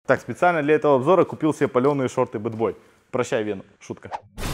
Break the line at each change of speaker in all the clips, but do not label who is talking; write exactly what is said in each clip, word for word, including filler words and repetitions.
Так, специально для этого обзора купил себе паленые шорты Bad Boy. Прощай, Вену. Шутка.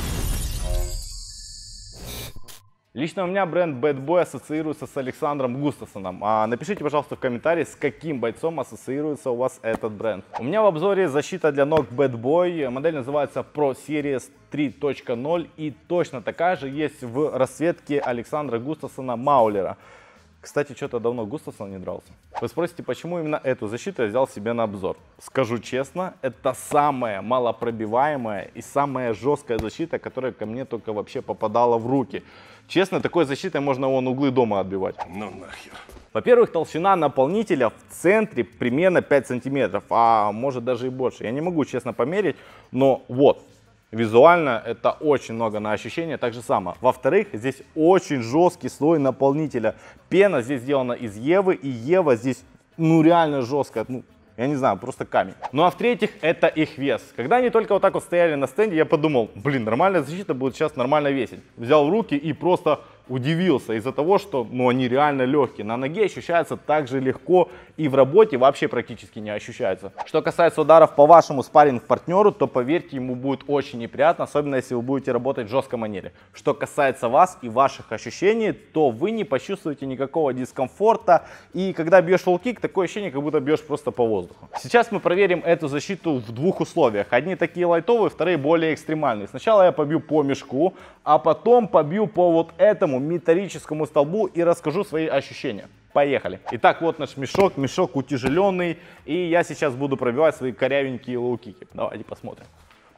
Лично у меня бренд Bad Boy ассоциируется с Александром Густафсоном. А напишите, пожалуйста, в комментарии, с каким бойцом ассоциируется у вас этот бренд. У меня в обзоре защита для ног Bad Boy. Модель называется Pro Series три точка ноль и точно такая же есть в расцветке Александра Густафсона Маулера. Кстати, что-то давно Густафсон не дрался. Вы спросите, почему именно эту защиту я взял себе на обзор. Скажу честно, это самая малопробиваемая и самая жесткая защита, которая ко мне только вообще попадала в руки. Честно, такой защитой можно вон углы дома отбивать.
Ну нахер.
Во-первых, толщина наполнителя в центре примерно пять сантиметров, а может даже и больше. Я не могу честно померить, но вот. Визуально это очень много на ощущение, так же само. Во-вторых, здесь очень жесткий слой наполнителя. Пена здесь сделана из Евы, и Ева здесь ну реально жесткая. Ну, я не знаю, просто камень. Ну а в-третьих, это их вес. Когда они только вот так вот стояли на стенде, я подумал, блин, нормальная защита будет сейчас нормально весить. Взял в руки и просто удивился из-за того, что ну, они реально легкие. На ноге ощущается так же легко и в работе вообще практически не ощущается. Что касается ударов по вашему спарринг-партнеру, то поверьте, ему будет очень неприятно, особенно если вы будете работать в жесткой манере. Что касается вас и ваших ощущений, то вы не почувствуете никакого дискомфорта. И когда бьешь фолл-кик, такое ощущение, как будто бьешь просто по воздуху. Сейчас мы проверим эту защиту в двух условиях. Одни такие лайтовые, вторые более экстремальные. Сначала я побью по мешку, а потом побью по вот этому металлическому столбу и расскажу свои ощущения. Поехали. Итак, вот наш мешок. Мешок утяжеленный. И я сейчас буду пробивать свои корявенькие лоу-кики. Давайте посмотрим.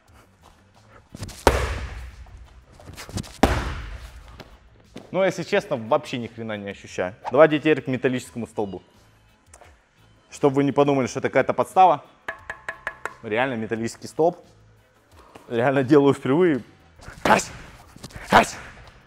Ну, если честно, вообще ни хрена не ощущаю. Давайте теперь к металлическому столбу. Чтобы вы не подумали, что это какая-то подстава. Реально металлический столб. Реально делаю впервые. Ась! Ась!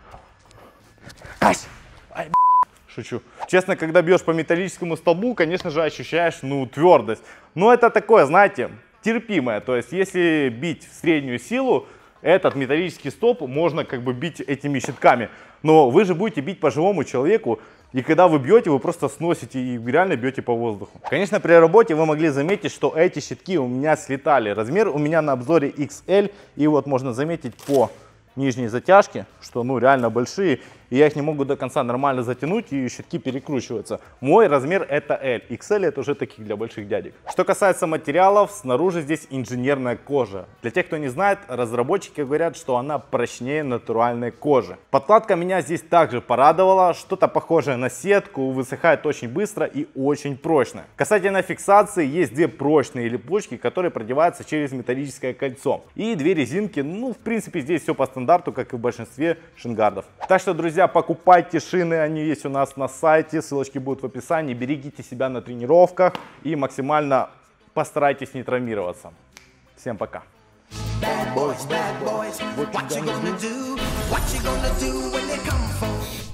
Ась! Ай, шучу. Честно, когда бьешь по металлическому столбу, конечно же, ощущаешь, ну, твердость. Но это такое, знаете, терпимое. То есть, если бить в среднюю силу, этот металлический столб можно как бы бить этими щитками. Но вы же будете бить по живому человеку, и когда вы бьете, вы просто сносите и реально бьете по воздуху. Конечно, при работе вы могли заметить, что эти щитки у меня слетали. Размер у меня на обзоре икс эль, и вот можно заметить по нижней затяжке, что ну реально большие, и я их не могу до конца нормально затянуть, и щитки перекручиваются. Мой размер это эль, икс эль это уже таких для больших дядек. Что касается материалов, снаружи здесь инженерная кожа. Для тех, кто не знает, разработчики говорят, что она прочнее натуральной кожи. Подкладка меня здесь также порадовала, что-то похожее на сетку, высыхает очень быстро и очень прочно. Касательно фиксации, есть две прочные липучки, которые продеваются через металлическое кольцо. И две резинки, ну в принципе здесь все по стандарту, как и в большинстве шингардов. Так что, друзья, покупайте шины, они есть у нас на сайте, ссылочки будут в описании. Берегите себя на тренировках и максимально постарайтесь не травмироваться. Всем пока. Bad boys, bad boys, what you gonna do? What you gonna do when they come for you?